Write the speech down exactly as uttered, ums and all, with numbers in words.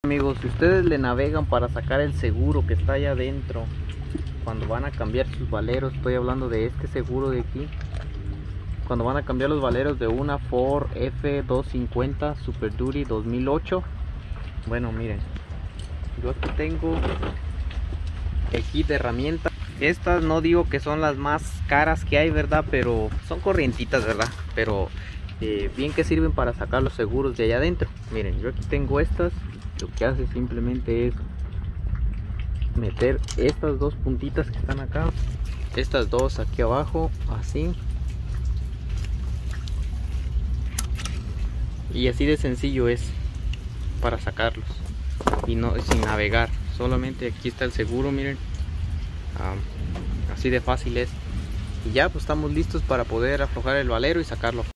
Amigos, si ustedes le navegan para sacar el seguro que está allá adentro cuando van a cambiar sus valeros, estoy hablando de este seguro de aquí, cuando van a cambiar los valeros de una Ford F doscientos cincuenta Super Duty dos mil ocho, bueno, miren, yo aquí tengo el kit de herramientas. Estas no digo que son las más caras que hay, verdad, pero son corrientitas, verdad, pero eh, bien que sirven para sacar los seguros de allá adentro. Miren, yo aquí tengo estas. Lo que hace simplemente es meter estas dos puntitas que están acá, estas dos aquí abajo, así, y así de sencillo es para sacarlos, y no sin navegar, solamente aquí está el seguro, miren, um, así de fácil es, y ya pues estamos listos para poder aflojar el valero y sacarlo.